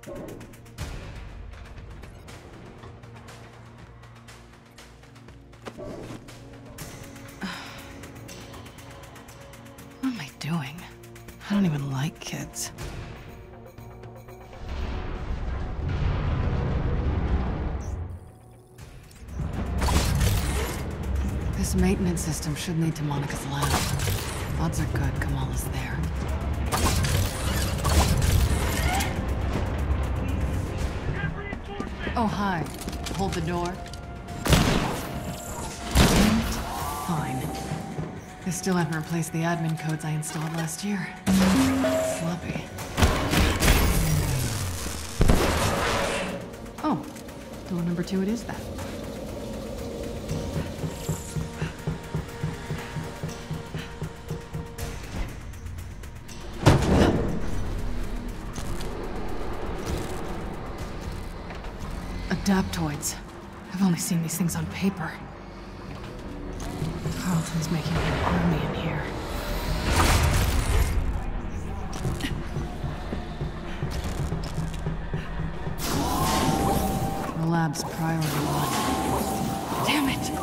What am I doing? I don't even like kids. This maintenance system should lead to Monica's lab. Odds are good Kamala's there. Oh, hi. Hold the door. Fine. They still haven't replaced the admin codes I installed last year. Sloppy. Oh, door number 2 it is then. Adaptoids. I've only seen these things on paper. Carlton's making an army in here. The lab's priority 1. Damn it!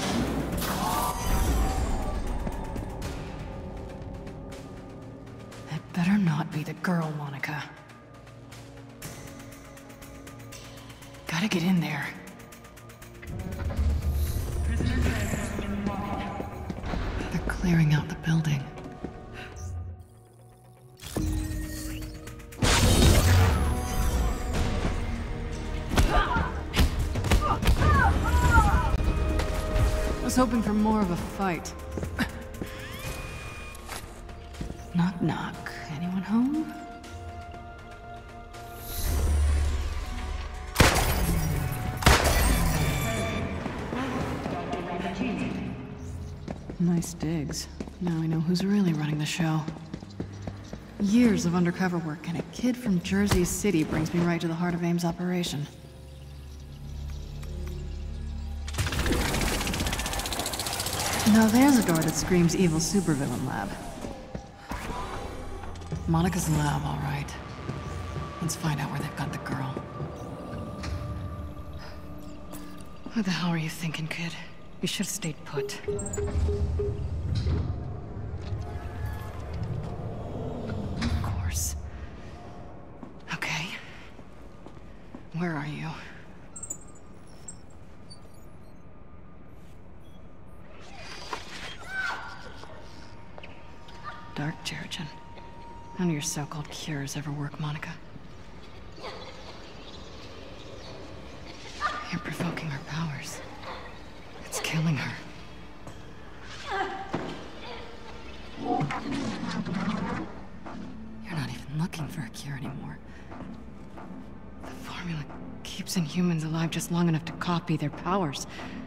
That better not be the girl, Monica. Gotta get in there. They're clearing out the building. I was hoping for more of a fight. Knock, knock. Anyone home? Nice digs. Now I know who's really running the show. Years of undercover work, and a kid from Jersey City brings me right to the heart of AIM's operation. Now there's a door that screams evil supervillain lab. Monica's lab, all right. Let's find out where they've got the girl. What the hell are you thinking, kid? You should have stayed put. Of course. Okay. Where are you? Dark Terrigen. None of your so-called cures ever work, Monica. You're provoking her powers. It's killing her. You're not even looking for a cure anymore. The formula keeps Inhumans alive just long enough to copy their powers.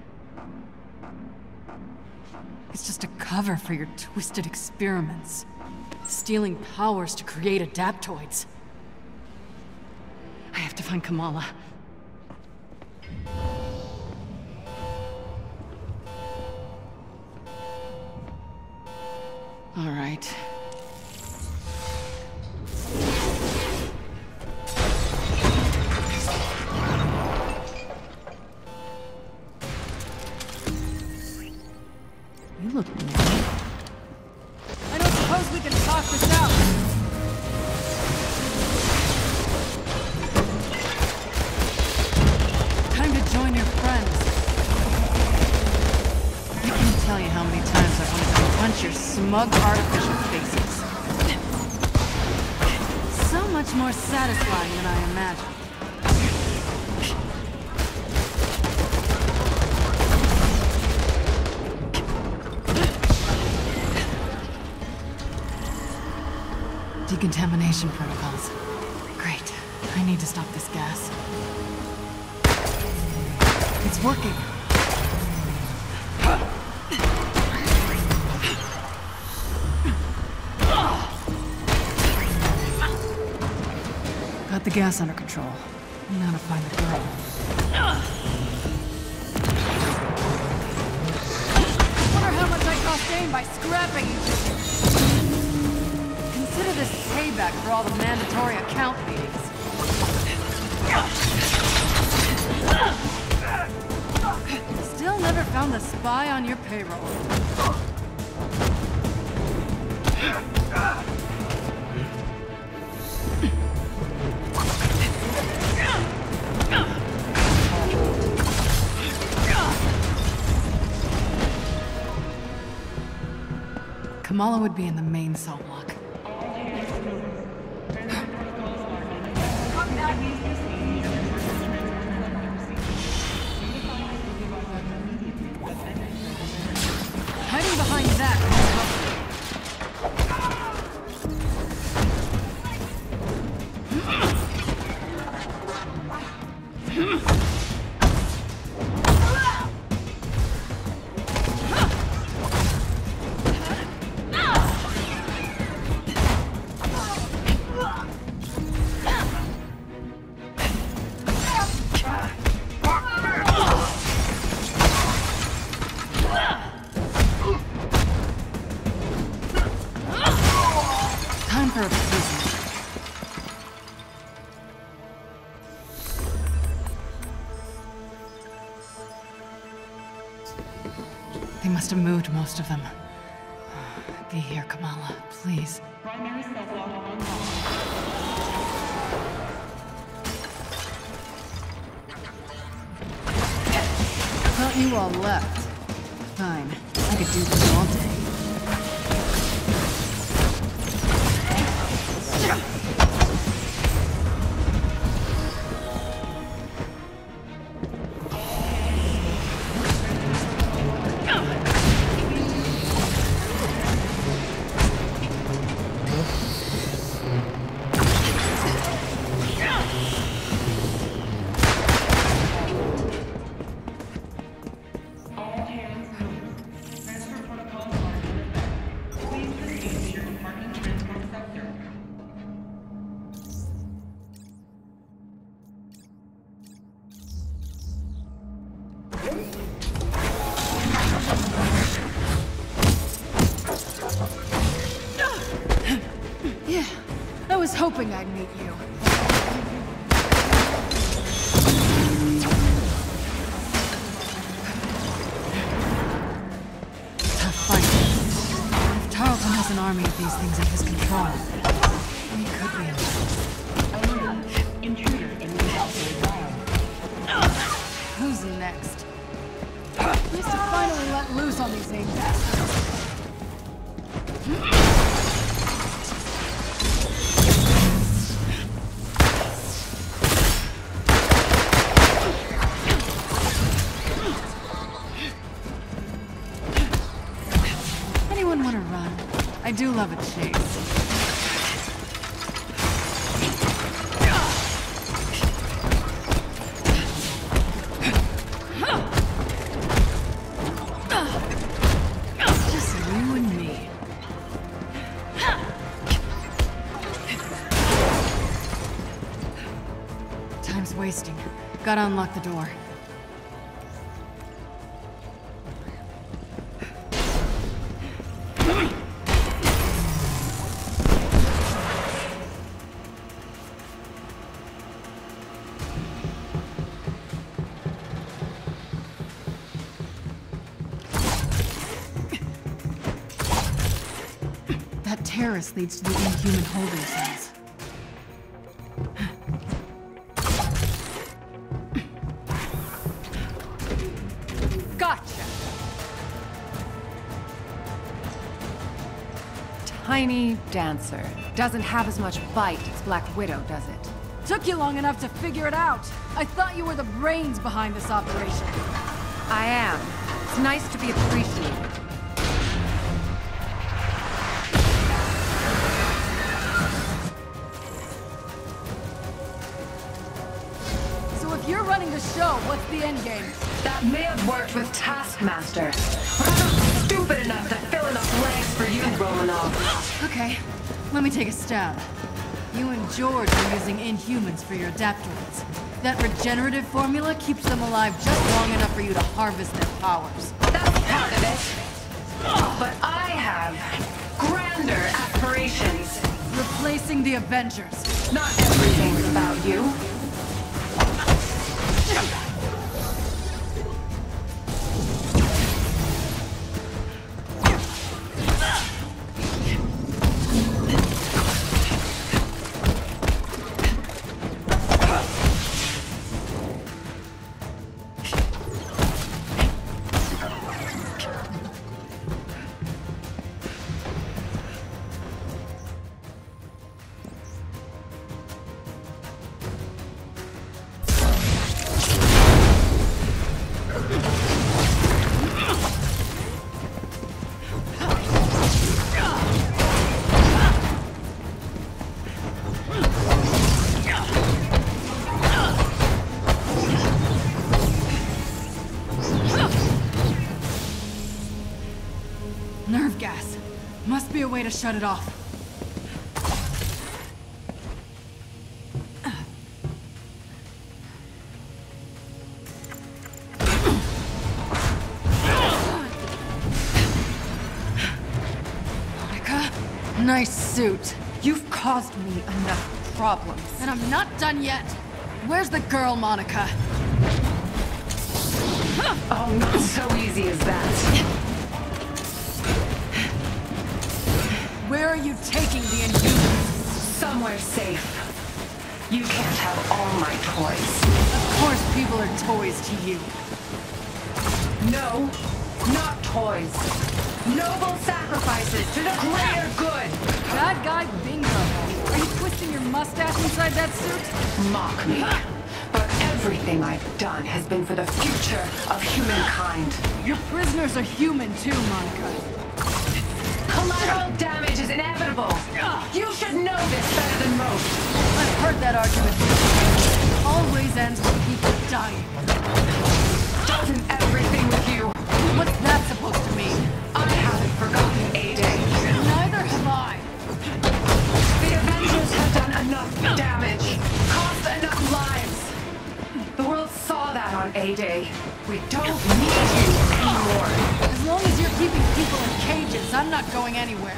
It's just a cover for your twisted experiments. Stealing powers to create adaptoids. I have to find Kamala. All right. You look mad. I don't suppose we can talk this out. Time to join your friends. I can't tell you how many times I've wanted to punch your smug artificial faces. So much more satisfying than I imagined. Decontamination protocols. Great. I need to stop this gas. It's working. Got the gas under control. Now to find the girl. Wonder how much I cost AIM by scrapping you. Consider this payback for all the mandatory account meetings. found the spy on your payroll. Kamala would be in the main cell block. Hiding behind that won't help They must have moved most of them. Be here, Kamala, please. Primary cell block unlocked. Thought you all left. Fine. I could do this all day. Yeah, I was hoping I'd meet you. Tough fight. If Tarleton has an army of these things at his control, we could be in trouble. Intruder in the environment. Who's next? Nice to finally let loose on these AIM bastards. Anyone want to run? I do love a chase. Just you and me. Time's wasting. Gotta unlock the door. That terrace leads to the Inhuman holding cells. Gotcha! Tiny dancer. Doesn't have as much bite as Black Widow, does it? Took you long enough to figure it out. I thought you were the brains behind this operation. I am. It's nice to be appreciated. So if you're running the show, what's the end game? That may have worked with Taskmaster, but I'm not stupid enough to fill in the blanks for you, Romanov. Okay, let me take a stab. You and George are using Inhumans for your adaptoids. That regenerative formula keeps them alive just long enough for you to harvest their powers. That's part of it. But I have grander aspirations. Replacing the Avengers. Not everything's about you. way to shut it off. Monica? Nice suit. You've caused me enough problems. And I'm not done yet. Where's the girl, Monica? Oh, not so easy as that. Where are you taking the Inhumans? Somewhere safe. You can't have all my toys. Of course people are toys to you. No, not toys. Noble sacrifices to the greater good. Bad guy bingo. Are you twisting your mustache inside that suit? Mock me. But everything I've done has been for the future of humankind. Your prisoners are human too, Monica. Collateral damage is inevitable. You should know this better than most. I've heard that argument before. Always ends with people dying. Doesn't everything with you? What's that supposed to mean? I haven't forgotten A-Day. Neither have I. The Avengers have done enough damage, cost enough lives. The world saw that on A-Day. We don't need you anymore. As long as you're keeping people in cages, I'm not going anywhere.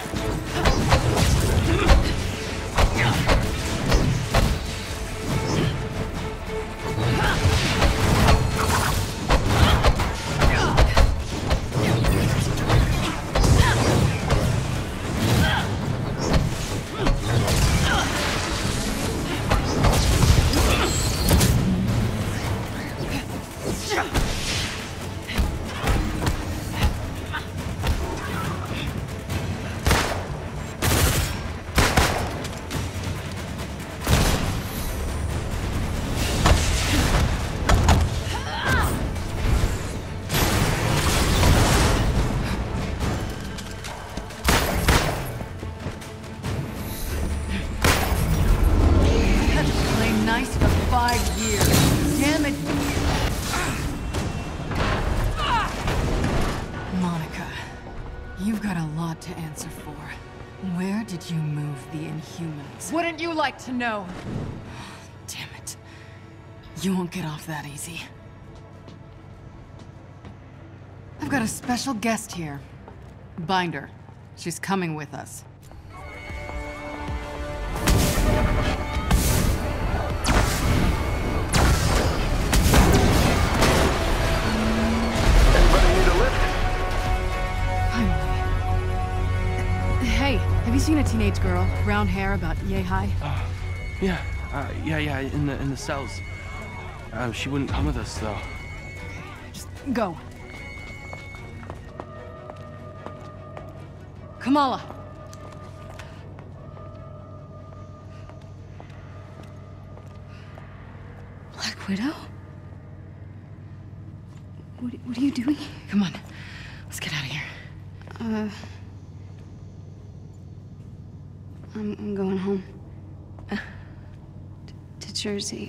Nice for 5 years. Damn it. Monica, you've got a lot to answer for. Where did you move the Inhumans? Wouldn't you like to know? Damn it. You won't get off that easy. I've got a special guest here. Binder. She's coming with us. Hey, have you seen a teenage girl, brown hair, about yay high? Yeah, in the cells. She wouldn't come with us though. Just go. Kamala. Black Widow? What are you doing? Come on, let's get out of here. I'm going home. To Jersey.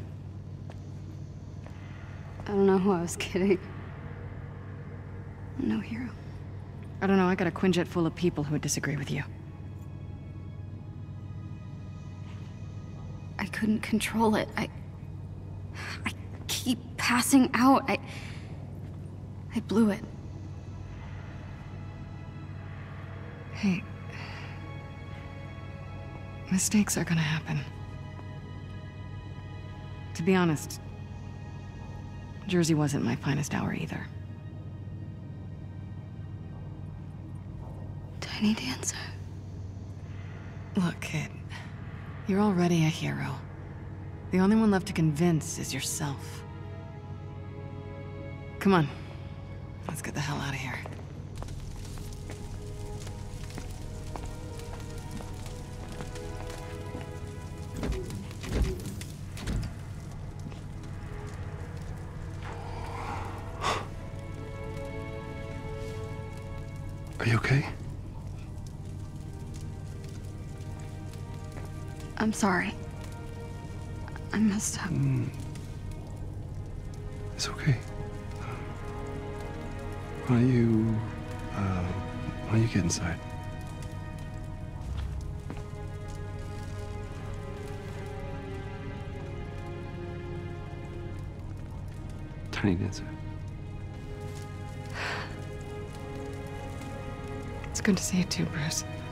I don't know who I was kidding. I'm no hero. I don't know, I got a Quinjet full of people who would disagree with you. I couldn't control it. I keep passing out. I blew it. Hey. Mistakes are gonna happen. To be honest, Jersey wasn't my finest hour either. Tiny Dancer. Look, kid. You're already a hero. The only one left to convince is yourself. Come on. Let's get the hell out of here. Are you okay? I'm sorry. I messed up. It's okay. Why don't you get inside? Don't need an answer. It's good to see you too, Bruce.